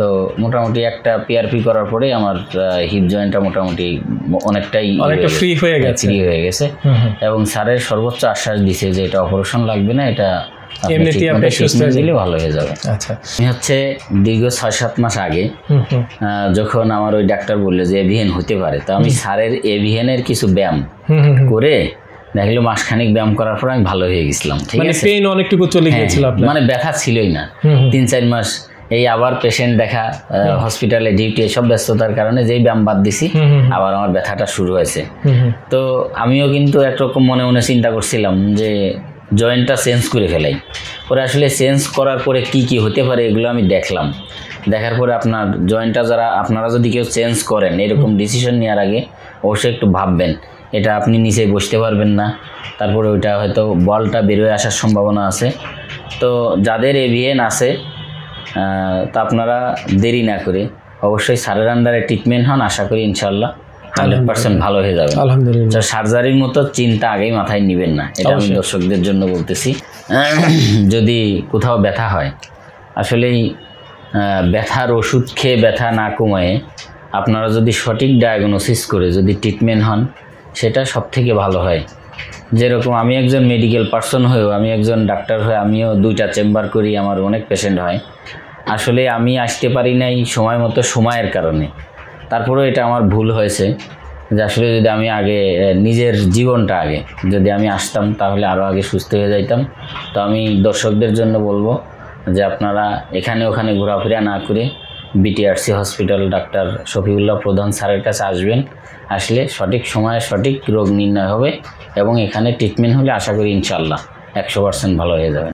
তো মোটামুটি একটা পিআরপি করার পরে আমার হিপ জয়েন্টটা মোটামুটি অনেকটাই ফ্রি হয়ে গেছে এবং স্যারের সর্বোচ্চ আশ্বাস দিছে যে এটা অপারেশন লাগবে না, এটা এমনিতেই আপনি সুস্থ দিলে ভালো হয়ে যাবে। আচ্ছা, আমি হচ্ছে দীর্ঘ 6-7 মাস আগে যখন আমার ওই ডাক্তার বললো যে এভিএন হতে পারে, তো আমি স্যারের এভিএনের কিছু ব্যায়াম করে দেখলো মাসখানিক ব্যায়াম করার পর আমি ভালো হয়ে গেছিলাম। ঠিক আছে, পেইন অনেকটুকু চলে গিয়েছিল আপনার, মানে ব্যথা ছিলই না। 3-4 মাস এই আবার পেশেন্ট দেখা, হসপিটালে ডিউটি, এসব ব্যস্ততার কারণে যেই ব্যায়াম বাদ দিছি আবার আমার ব্যথাটা শুরু হয়েছে। তো আমিও কিন্তু একরকম মনে মনে চিন্তা করছিলাম যে জয়েন্টটা চেঞ্জ করে ফেলাই। পরে আসলে চেঞ্জ করার পরে কি কি হতে পারে এগুলো আমি দেখলাম। দেখার পরে আপনার জয়েন্টটা আপনারা যদি কেউ চেঞ্জ করেন, এরকম ডিসিশন নেওয়ার আগে অবশ্যই একটু ভাববেন। এটা আপনি নিচে বসতে পারবেন না, তারপরে ওইটা হয়তো বলটা বেরোয় আসার সম্ভাবনা আছে। তো যাদের এভিএন আছে তা আপনারা দেরি না করে অবশ্যই স্যারের আন্ডারে ট্রিটমেন্ট হন, আশা করি ইনশাল্লাহ 100% ভালো হয়ে যাবে। আলহামদুলিল্লাহ। সার্জারির মতো চিন্তা আগেই মাথায় নেবেন না, এটা আমি দর্শকদের জন্য বলতেছি। যদি কোথাও ব্যথা হয়, আসলেই ব্যথার ওষুধ খেয়ে ব্যথা না কমায় আপনারা যদি সঠিক ডায়াগনোসিস করে যদি ট্রিটমেন্ট হন, সেটা সব থেকে ভালো হয়। যেরকম আমি একজন মেডিকেল পার্সন হয়েও, আমি একজন ডাক্তার হয়ে আমিও 2টা চেম্বার করি, আমার অনেক পেশেন্ট হয়। আসলে আমি আসতে পারি নাই সময় মতো, সময়ের কারণে। তারপরেও এটা আমার ভুল হয়েছে যে আসলে যদি আমি আগে নিজের জীবনটা আগে যদি আমি আসতাম তাহলে আরও আগে সুস্থ হয়ে যাইতাম। তো আমি দর্শকদের জন্য বলবো যে আপনারা এখানে ওখানে ঘোরাফেরা না করে DPRC হসপিটাল ডাক্তার শফিউল্লাহ প্রধান স্যারের কাছে আসবেন। আসলে সঠিক সময়ে সঠিক রোগ নির্ণয় হবে এবং এখানে ট্রিটমেন্ট হলে আশা করি ইনশাল্লাহ 100% ভালো হয়ে যাবে।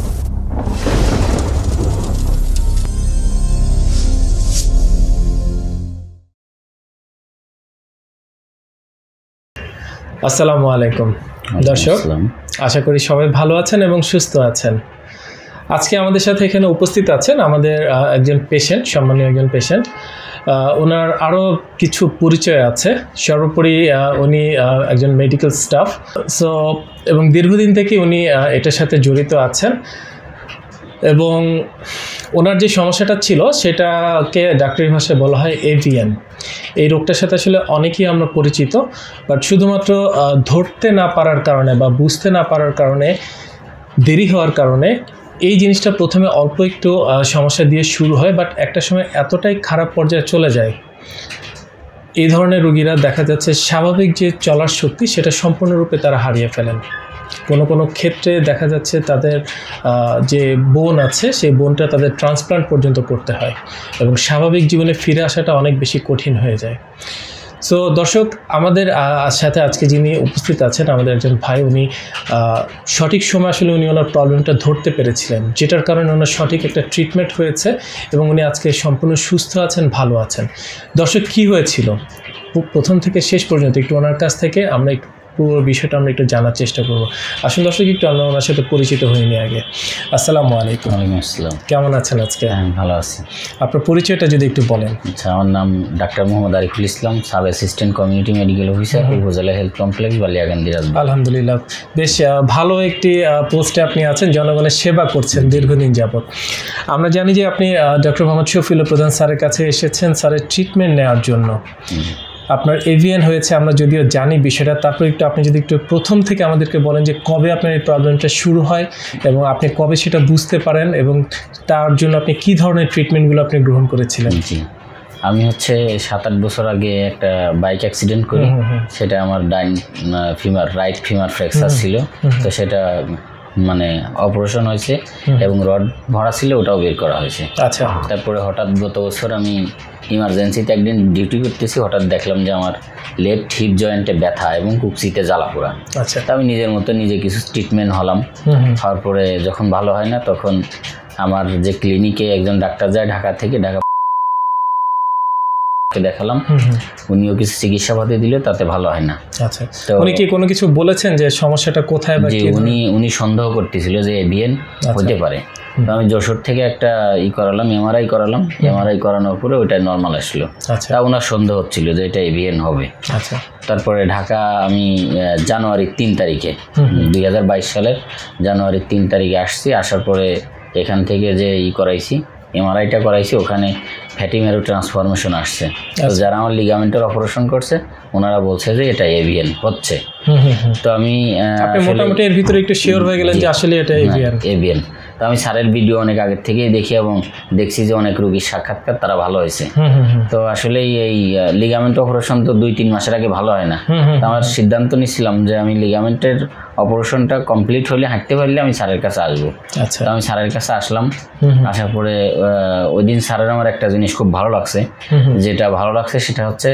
আসসালামু আলাইকুম দর্শক, আশা করি সবাই ভালো আছেন এবং সুস্থ আছেন। আজকে আমাদের সাথে এখানে উপস্থিত আছেন আমাদের একজন পেশেন্ট, সম্মানীয় একজন পেশেন্ট। ওনার আরও কিছু পরিচয় আছে। সর্বোপরি উনি একজন মেডিকেল স্টাফ, এবং দীর্ঘদিন থেকে উনি এটার সাথে জড়িত আছেন। এবং ওনার যে সমস্যাটা ছিল সেটাকে ডাক্তারি ভাষায় বলা হয় AVN। এই রোগটার সাথে আসলে অনেকেই আমরা পরিচিত, বাট শুধুমাত্র ধরতে না পারার কারণে বা বুঝতে না পারার কারণে, দেরি হওয়ার কারণে এই জিনিসটা প্রথমে অল্প একটু সমস্যা দিয়ে শুরু হয়, বাট একটা সময় এতটাই খারাপ পর্যায়ে চলে যায়, এই ধরনের রোগীরা দেখা যাচ্ছে স্বাভাবিক যে চলার শক্তি সেটা সম্পূর্ণরূপে তারা হারিয়ে ফেলেন। কোনো ক্ষেত্রে দেখা যাচ্ছে তাদের যে বোন আছে সেই বোনটা তাদের ট্রান্সপ্লান্ট পর্যন্ত করতে হয় এবং স্বাভাবিক জীবনে ফিরে আসাটা অনেক বেশি কঠিন হয়ে যায়। সো দর্শক, আমাদের সাথে আজকে যিনি উপস্থিত আছেন আমাদের একজন ভাই, উনি সঠিক সময় আসলে উনি ওনার প্রবলেমটা ধরতে পেরেছিলেন, যেটার কারণে ওনার সঠিক একটা ট্রিটমেন্ট হয়েছে এবং উনি আজকে সম্পূর্ণ সুস্থ আছেন, ভালো আছেন। দর্শক, কী হয়েছিল প্রথম থেকে শেষ পর্যন্ত একটু ওনার কাছ থেকে আমরা পুরো বিষয়টা আমরা একটু জানার চেষ্টা করবো। আসুন দর্শক, একটু আমরা ওনার সাথে পরিচিত হইনি আগে। আসসালামু আলাইকুম। ওয়ালাইকুম আসসালাম। কেমন আছেন আজকে? ভালো আছি। আপনার পরিচয়টা যদি একটু বলেন। আচ্ছা, আমার নাম ডক্টর.মd. Islam, sub assistant community medical officer, উপজেলা হেলথ কমপ্লেক্স, বালিয়াকান্দি, রাজবাড়ী। আলহামদুলিল্লাহ, বেশ ভালো একটি পোস্টে আপনি আছেন, জনগণের সেবা করছেন দীর্ঘদিন যাবত। আমরা জানি যে আপনি ডক্টর.মd. শফিউল্লাহ প্রধান স্যারের কাছে এসেছেন স্যারের ট্রিটমেন্ট নেওয়ার জন্য। আপনার AVN হয়েছে আমরা যদিও জানি বিষয়টা, তারপর একটু আপনি যদি একটু প্রথম থেকে আমাদেরকে বলেন যে কবে আপনার এই প্রবলেমটা শুরু হয় এবং আপনি কবে সেটা বুঝতে পারেন এবং তার জন্য আপনি কী ধরনের ট্রিটমেন্টগুলো আপনি গ্রহণ করেছিলেন। জি, আমি হচ্ছে 7-8 বছর আগে একটা বাইক অ্যাক্সিডেন্ট করি। সেটা আমার রাইট ফিমার ফ্র্যাকচার ছিল, তো সেটা মানে অপারেশন হয়েছে এবং রড ভরা ছিল, ওটাও বের করা হয়েছে। আচ্ছা, তারপরে হঠাৎ গত বছর আমি ইমার্জেন্সিতে একদিন ডিউটি করতেছি, হঠাৎ দেখলাম যে আমার লেফট হিপ জয়েন্টে ব্যথা এবং কুকসিতে জ্বালা পোড়া। আচ্ছা, তা আমি নিজের মতো নিজে কিছু ট্রিটমেন্ট হলাম। হওয়ার পরে যখন ভালো হয় না, তখন আমার যে ক্লিনিকে একজন ডাক্তার যায় ঢাকা থেকে, দেখালাম, উনিও কিছু চিকিৎসা পাতি দিলে, তাতে ভালো হয় না। আচ্ছা, তো উনি কি কোনো কিছু বলেছেন যে সমস্যাটা কোথায়? উনি সন্দেহ করতেছিল যে AVN হতে পারে। তো আমি যশোর থেকে একটা করালাম, এমআরআই করালাম। এমআরআই করানোর পরে ওইটা নর্মাল আসলো। তা ওনার সন্দেহ হচ্ছিল যে এটা AVN হবে। আচ্ছা, তারপরে ঢাকা আমি জানুয়ারির 3 তারিখে 2022 সালের জানুয়ারির 3 তারিখে আসছি। আসার পরে এখান থেকে যে করাইছি এমআরআইটা করাইছি, ওখানে ফ্যাটি ম্যারো ট্রান্সফরমেশন আসছে। তো যারা আমার লিগামেন্টের অপারেশন করছে ওনারা বলছে যে এটা এভিএন হচ্ছে। তো আমি মোটামুটি এর ভিতরে একটু শিওর হয়ে গেলেন যে আসলে এটা এভিএন। তো আমি স্যারের ভিডিও অনেক আগের থেকেই দেখি এবং দেখছি যে অনেক রোগীর সাক্ষাৎকার তারা ভালো হয়েছে। তো আসলে এই লিগামেন্ট অপারেশন তো 2-3 মাসের আগে ভালো হয় না। তো আমার সিদ্ধান্ত নিয়েছিলাম যে আমি লিগামেন্টের অপারেশনটা কমপ্লিট হলে হাঁটতে পারলে আমি স্যারের কাছে আসবো। তো আমি স্যারের কাছে আসলাম, আসার পরে ওই দিন স্যারের আমার একটা জিনিস খুব ভালো লাগছে। যেটা ভালো লাগছে সেটা হচ্ছে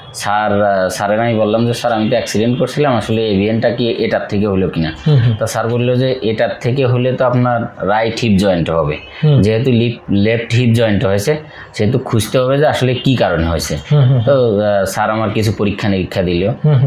স্যারের আমি বললাম যে স্যার আমি তো অ্যাক্সিডেন্ট করছিলাম, আসলে এভিএনটা কি এটার থেকে হলো কিনা। তো স্যার বললো যে এটার থেকে হলে তো আপনার রাইট হিপ জয়েন্ট হবে, যেহেতু লেফট হিপ জয়েন্ট হয়েছে সেহেতু খুঁজতে হবে যে আসলে কি কারণে হয়েছে। তো স্যার আমার কিছু পরীক্ষা নিরীক্ষা দিল,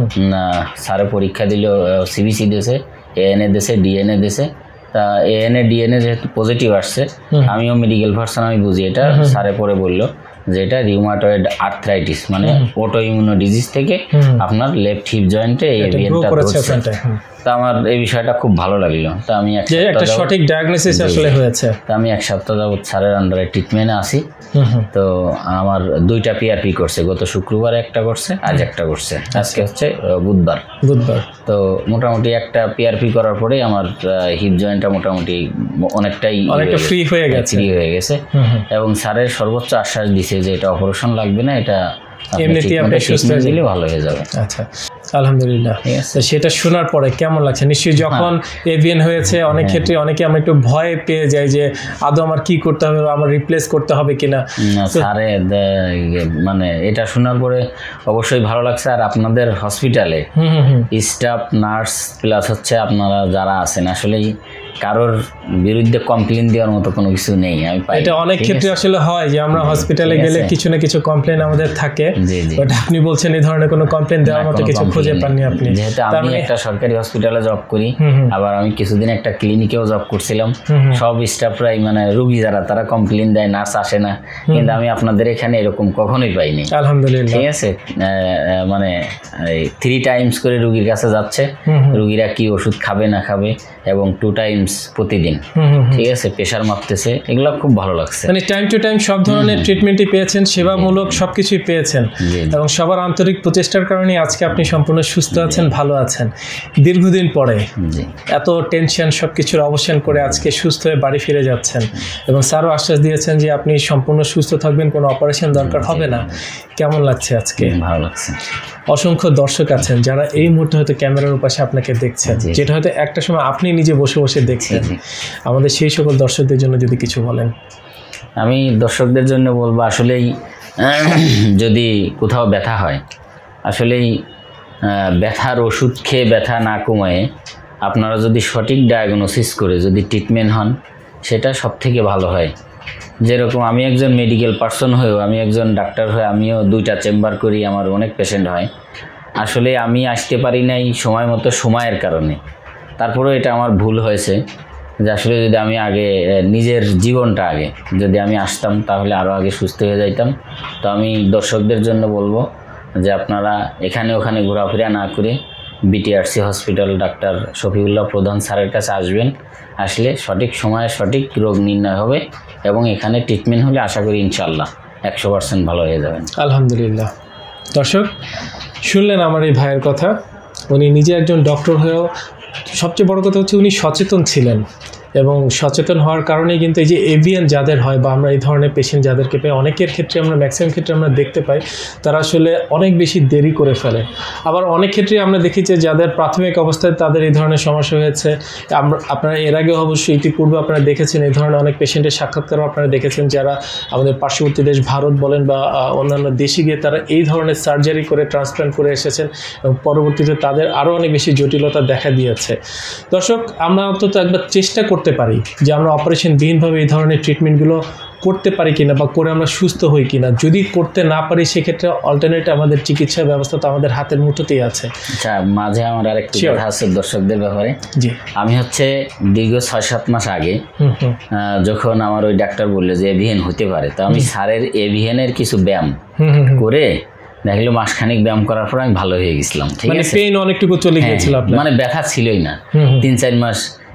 স্যারে পরীক্ষা দিল, সিবিসি দিয়েছে, এএনএ দিয়েছে, ডিএনএ দিয়েছে। তা এএনএ ডিএনএ যেহেতু পজিটিভ আসছে, আমিও মেডিকেল পার্সন, আমি বুঝি এটা। স্যারে পরে বললো যে এটা রিউমাটয়েড আর্থ্রাইটিস মানে অটো ইমিউনো ডিজিজ থেকে আপনার লেফট হিপ জয়েন্টে এই এভিএনটা হচ্ছে। তো আমার এই বিষয়টা খুব ভালো লাগলো। তো আমি একটা সঠিক ডায়াগনোসিস আসলে হয়েছে। তো আমি 1 সপ্তাহ যাবত স্যারের আন্ডারে ট্রিটমেন্টে আসি। তো আমার 2টা পিআরপি করছে, গত শুক্রবার একটা করছে, আজ একটা করছে, আজকে হচ্ছে বুধবার। তো মোটামুটি একটা পিআরপি করার পরে আমার হিপ জয়েন্টটা মোটামুটি অনেকটাই ফ্রি হয়ে গেছে এবং স্যারের সর্বোচ্চ আশ্বাস দিছে যে এটা অপারেশন লাগবে না, এটা এমনিতেই আপনি সুস্থ দিলে ভালো হয়ে যাবে। আচ্ছা, আলহামদুলিল্লাহ। সেটা শোনার পরে কেমন লাগছে? নিশ্চয়ই যখন এভিএন হয়েছে অনেক ক্ষেত্রে অনেকে আমরা একটু ভয় পেয়ে যাই যে আদৌ আমার কি করতে হবে, আমার রিপ্লেস করতে হবে কিনা। স্যারে মানে এটা শোনার পরে অবশ্যই ভালো লাগছে। আর আপনাদের হসপিটালে স্টাফ, নার্স প্লাস হচ্ছে আপনারা যারা আছেন, আসলেই কারোর বিরুদ্ধে কমপ্লেন দেওয়ার মতো কোনো কিছু নেই। আমি পাই এটা অনেক ক্ষেত্রে আসলে হয় যে আমরা হসপিটালে গেলে কিছু না কিছু কমপ্লেন আমাদের থাকে, বাট আপনি বলছেন এই ধরনের কোনো কমপ্লেন দেওয়ার মতো কিছু খুঁজে পাননি আপনি। যেহেতু আমি একটা সরকারি হসপিটালে জব করি, আবার আমি কিছুদিন একটা ক্লিনিকেও জব করছিলাম, সব স্টাফরাই মানে রোগী যারা তারা কমপ্লেন দেয়, নার্স আসে না, কিন্তু আমি আপনাদের এখানে এরকম কখনোই পাইনি, আলহামদুলিল্লাহ। ঠিক আছে, মানে 3 টাইমস করে রোগীর কাছে যাচ্ছে, রোগীরা কি ওষুধ খাবে না খাবে, এবং 2 টাইমস প্রতিদিন, ঠিক আছে, প্রেশার মাপতেছে, এগুলো খুব ভালো লাগছে। মানে টাইম টু টাইম সব ধরনের ট্রিটমেন্টই পেয়েছেন, সেবামূলক সবকিছুই পেয়েছেন, এবং সবার আন্তরিক প্রচেষ্টার কারণে আজকে আপনি সম্পূর্ণ সুস্থ আছেন, ভালো আছেন। দীর্ঘদিন পরে এত টেনশন সবকিছুর অবসান করে আজকে সুস্থ হয়ে বাড়ি ফিরে যাচ্ছেন, এবং স্যারও আশ্বাস দিয়েছেন যে আপনি সম্পূর্ণ সুস্থ থাকবেন, কোনো অপারেশন দরকার হবে না। কেমন লাগছে আজকে? ভালো লাগছে। অসংখ্য দর্শক আছেন যারা এই মুহূর্তে হয়তো ক্যামেরার পাশে আপনাকে দেখছেন, যেটা হয়তো একটা সময় আপনি নিজে বসে বসে দেখছেন। আমাদের সেই সকল দর্শকদের জন্য যদি কিছু বলেন। আমি দর্শকদের জন্য বলবো, আসলেই যদি কোথাও ব্যথা হয়, আসলেই ব্যথার ওষুধ খেয়ে ব্যথা না কমায় আপনারা যদি সঠিক ডায়াগনোসিস করে যদি ট্রিটমেন্ট হন, সেটা সব থেকে ভালো হয়। যেরকম আমি একজন মেডিকেল পার্সন হয়েও, আমি একজন ডাক্তার হয়ে আমিও 2টা চেম্বার করি, আমার অনেক পেশেন্ট হয়। আসলে আমি আসতে পারি নাই সময় মতো, সময়ের কারণে। তারপরেও এটা আমার ভুল হয়েছে যে আসলে যদি আমি আগে নিজের জীবনটা আগে যদি আমি আসতাম, তাহলে আরও আগে সুস্থ হয়ে যাইতাম। তো আমি দর্শকদের জন্য বলবো যে আপনারা এখানে ওখানে ঘোরাফেরা না করে বিটিআরসি হসপিটাল ডাক্তার শফিউল্লাহ প্রধান স্যারের কাছে আসবেন। আসলে সঠিক সময়ে সঠিক রোগ নির্ণয় হবে, এবং এখানে ট্রিটমেন্ট হলে আশা করি ইনশাআল্লাহ 100% ভালো হয়ে যাবেন। আলহামদুলিল্লাহ। দর্শক শুনলেন আমার এই ভাইয়ের কথা। উনি নিজে একজন ডক্টর হয়েও সবচেয়ে বড় কথা হচ্ছে উনি সচেতন ছিলেন, এবং সচেতন হওয়ার কারণে কিন্তু এই যে এভিএন যাদের হয় বা আমরা এই ধরনের পেশেন্ট যাদেরকে পাই, অনেকের ক্ষেত্রে আমরা ম্যাক্সিমাম ক্ষেত্রে আমরা দেখতে পাই তারা আসলে অনেক বেশি দেরি করে ফেলে। আবার অনেক ক্ষেত্রে আমরা দেখি যে যাদের প্রাথমিক অবস্থায় তাদের এই ধরনের সমস্যা হয়েছে, আপনারা এর আগে অবশ্যই ইতিপূর্বে আপনারা দেখেছেন এই ধরনের অনেক পেশেন্টের সাক্ষাৎকারও আপনারা দেখেছেন, যারা আমাদের পার্শ্ববর্তী দেশ ভারত বলেন বা অন্যান্য দেশে গিয়ে তারা এই ধরনের সার্জারি করে ট্রান্সপ্লান্ট করে এসেছেন, এবং পরবর্তীতে তাদের আরও অনেক বেশি জটিলতা দেখা দিয়েছে। দর্শক, আমরা অন্তত একবার চেষ্টা করতে পারি যে আমরা অপারেশনবিহীনভাবে এই ধরনের ট্রিটমেন্টগুলো করতে পারি কিনা, বা করে আমরা সুস্থ হই কিনা। যদি করতে না পারি সেক্ষেত্রে অল্টারনেট আমাদের চিকিৎসা ব্যবস্থা তো আমাদের হাতের মুঠোতেই আছে। আচ্ছা, মাঝে আমার আরেকটা কথা আছে দর্শকদের ব্যাপারে। জি, আমি হচ্ছে দীর্ঘ 6-7 মাস আগে যখন আমার ওই ডাক্তার বললো যে এভিএন হতে পারে, তো আমি স্যারের এভিএনের কিছু ব্যায়াম করে দেখলো, মাসখানিক ব্যায়াম করার পর আমি ভালো হয়ে গেছিলাম। ঠিক আছে, পেইন অনেকটুকু চলে গিয়েছিল আপনার, মানে ব্যথা ছিলই না। 3-4 মাস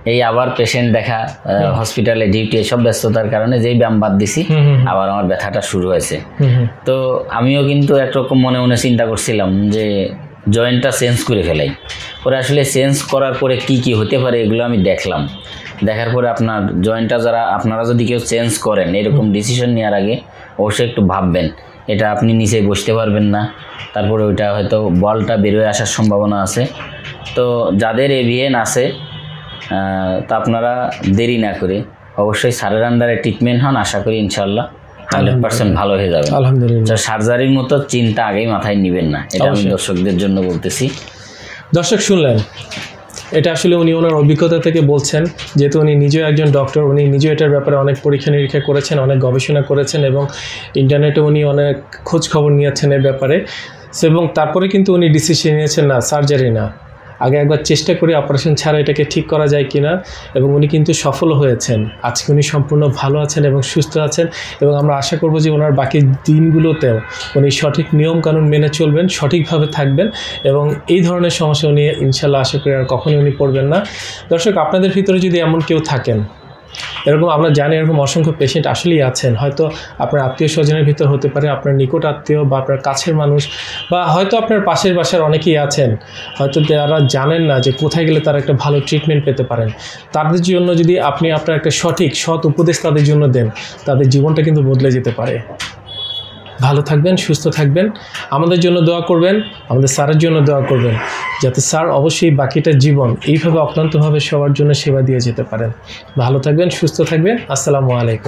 এই আবার পেশেন্ট দেখা, হসপিটালে ডিউটি, এসব ব্যস্ততার কারণে যেই ব্যায়াম বাদ দিছি আবার আমার ব্যথাটা শুরু হয়েছে। তো আমিও কিন্তু একরকম মনে মনে চিন্তা করছিলাম যে জয়েন্টটা চেঞ্জ করে ফেলাই। পরে আসলে চেঞ্জ করার পরে কি কি হতে পারে এগুলো আমি দেখলাম। দেখার পরে আপনার জয়েন্টটা আপনারা যদি কেউ চেঞ্জ করেন, এরকম ডিসিশন নেওয়ার আগে অবশ্যই একটু ভাববেন। এটা আপনি নিচে বসতে পারবেন না, তারপরে ওইটা হয়তো বলটা বেরোয় আসার সম্ভাবনা আছে। তো যাদের AVN আছে তা আপনারা দেরি না করে অবশ্যই স্যারের আন্ডারে ট্রিটমেন্ট হন। আশা করি ইনশাল্লাহ 100% ভালো হয়ে যাবে। আলহামদুলিল্লাহ। সার্জারির মতো চিন্তা আগেই মাথায় নেবেন না, এটা আমি দর্শকদের জন্য বলতেছি। দর্শক শুনলেন, এটা আসলে উনি ওনার অভিজ্ঞতা থেকে বলছেন, যেহেতু উনি নিজেও একজন ডক্টর, উনি নিজেও এটার ব্যাপারে অনেক পরীক্ষা নিরীক্ষা করেছেন, অনেক গবেষণা করেছেন এবং ইন্টারনেটে উনি অনেক খোঁজ খবর নিয়েছেন এর ব্যাপারে। এবং তারপরে কিন্তু উনি ডিসিশন নিয়েছেন না, সার্জারি না, আগে একবার চেষ্টা করি অপারেশন ছাড়া এটাকে ঠিক করা যায় কিনা, এবং উনি কিন্তু সফল হয়েছেন। আজকে উনি সম্পূর্ণ ভালো আছেন এবং সুস্থ আছেন, এবং আমরা আশা করব যে ওনার বাকি দিনগুলোতেও উনি সঠিক নিয়মকানুন মেনে চলবেন, সঠিকভাবে থাকবেন, এবং এই ধরনের সমস্যা উনি ইনশাল্লাহ আশা করি আর কখনোই উনি পড়বেন না। দর্শক, আপনাদের ভিতরে যদি এমন কেউ থাকেন, এরকম আমরা জানি এরকম অসংখ্য পেশেন্ট আসলেই আছেন, হয়তো আপনার আত্মীয় স্বজনের ভিতর হতে পারে, আপনার নিকট আত্মীয় বা আপনার কাছের মানুষ, বা হয়তো আপনার পাশের বাসার অনেকেই আছেন, হয়তো তারা জানেন না যে কোথায় গেলে তারা একটা ভালো ট্রিটমেন্ট পেতে পারেন। তাদের জন্য যদি আপনি আপনার একটা সৎ উপদেশ তাদের জন্য দেন, তাদের জীবনটা কিন্তু বদলে যেতে পারে। ভালো থাকবেন, সুস্থ থাকবেন, আমাদের জন্য দোয়া করবেন, আমাদের স্যারের জন্য দোয়া করবেন, যাতে স্যার অবশ্যই বাকিটা জীবন এইভাবে অক্লান্তভাবে সবার জন্য সেবা দিয়ে যেতে পারেন। ভালো থাকবেন, সুস্থ থাকবেন। আসসালামু আলাইকুম।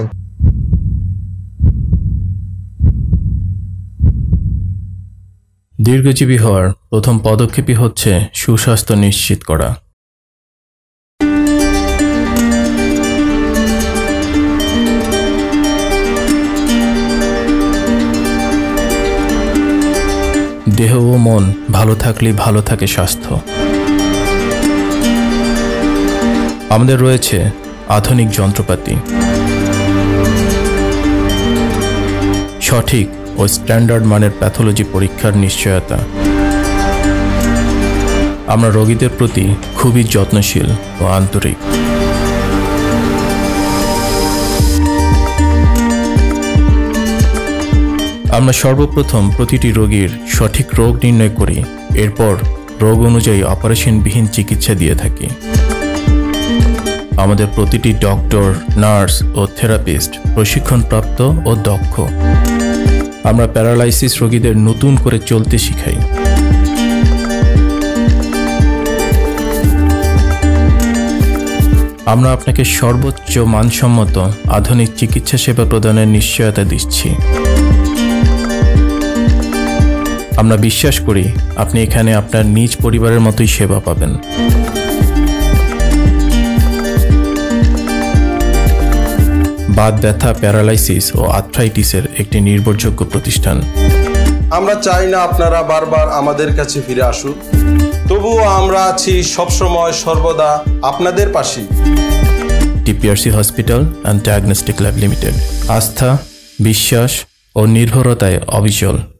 দীর্ঘজীবী হওয়ার প্রথম পদক্ষেপই হচ্ছে সুস্বাস্থ্য নিশ্চিত করা। দেহ ও মন ভালো থাকলেই ভালো থাকে স্বাস্থ্য। আমাদের রয়েছে আধুনিক যন্ত্রপাতি, সঠিক ও স্ট্যান্ডার্ড মানের প্যাথোলজি পরীক্ষার নিশ্চয়তা। আমরা রোগীদের প্রতি খুবই যত্নশীল ও আন্তরিক। আমরা সর্বপ্রথম প্রতিটি রোগীর সঠিক রোগ নির্ণয় করি, এরপর রোগ অনুযায়ী অপারেশনবিহীন চিকিৎসা দিয়ে থাকি। আমাদের প্রতিটি ডক্টর, নার্স ও থেরাপিস্ট প্রশিক্ষণপ্রাপ্ত ও দক্ষ। আমরা প্যারালাইসিস রোগীদের নতুন করে চলতে শিখাই। আমরা আপনাকে সর্বোচ্চ মানসম্মত আধুনিক চিকিৎসা সেবা প্রদানের নিশ্চয়তা দিচ্ছি। আমরা বিশ্বাস করি আপনি এখানে আপনার নিজ পরিবারের মতোই সেবা পাবেন। বাত ব্যথা, প্যারালাইসিস ও আর্থ্রাইটিসের একটি নির্ভরযোগ্য প্রতিষ্ঠান। আমরা চাই না আপনারা বারবার আমাদের কাছে ফিরে আসুন, তবুও আমরা আছি সবসময় সর্বদা আপনাদের পাশে। DPRC hospital and diagnostic lab limited, আস্থা, বিশ্বাস ও নির্ভরতায় অবিচল।